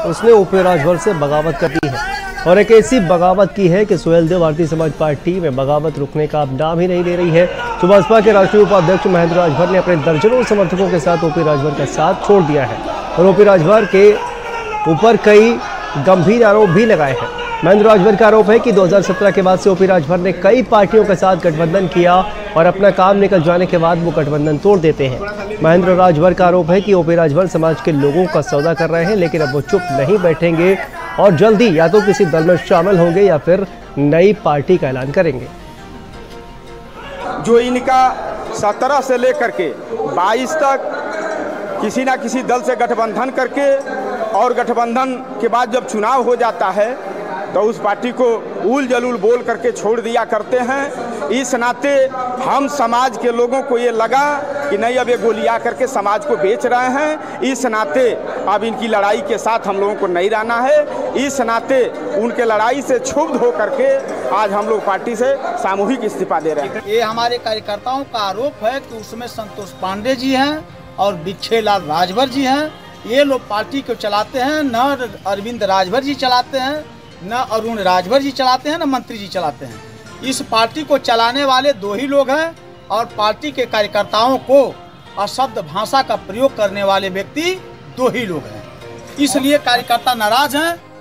उसने ओपी राजभर से बगावत कर दी है और एक ऐसी बगावत की है कि सुहेलदेव भारतीय समाज पार्टी में बगावत रुकने का अब नाम ही नहीं ले रही है। तो बसपा के राष्ट्रीय उपाध्यक्ष महेंद्र राजभर ने अपने दर्जनों समर्थकों के साथ ओपी राजभर का साथ छोड़ दिया है और ओपी राजभर के ऊपर कई गंभीर आरोप भी लगाए हैं। महेंद्र राजभर का आरोप है कि 2017 के बाद से ओपी राजभर ने कई पार्टियों के साथ गठबंधन किया और अपना काम निकल जाने के बाद वो गठबंधन तोड़ देते हैं। महेंद्र राजभर का आरोप है कि ओपी राजभर समाज के लोगों का सौदा कर रहे हैं, लेकिन अब वो चुप नहीं बैठेंगे और जल्दी या तो किसी दल में शामिल होंगे या फिर नई पार्टी का ऐलान करेंगे। जो इनका 17 से लेकर के 22 तक किसी ना किसी दल से गठबंधन करके और गठबंधन के बाद जब चुनाव हो जाता है तो उस पार्टी को उल जलूल बोल करके छोड़ दिया करते हैं। इस नाते हम समाज के लोगों को ये लगा कि नहीं, अब ये गोलियां करके समाज को बेच रहे हैं। इस नाते अब इनकी लड़ाई के साथ हम लोगों को नहीं रहना है। इस नाते उनके लड़ाई से क्षुब्ध होकर के आज हम लोग पार्टी से सामूहिक इस्तीफा दे रहे हैं। ये हमारे कार्यकर्ताओं का आरोप है कि उसमें संतोष पांडे जी हैं और बिच्छेलाल राजभर जी हैं। ये लोग पार्टी को चलाते हैं, न अरविंद राजभर जी चलाते हैं, न अरुण राजभर जी चलाते हैं, न मंत्री जी चलाते हैं। इस पार्टी को चलाने वाले दो ही लोग हैं और पार्टी के कार्यकर्ताओं को अशब्द भाषा का प्रयोग करने वाले व्यक्ति दो ही लोग हैं। इसलिए कार्यकर्ता नाराज हैं।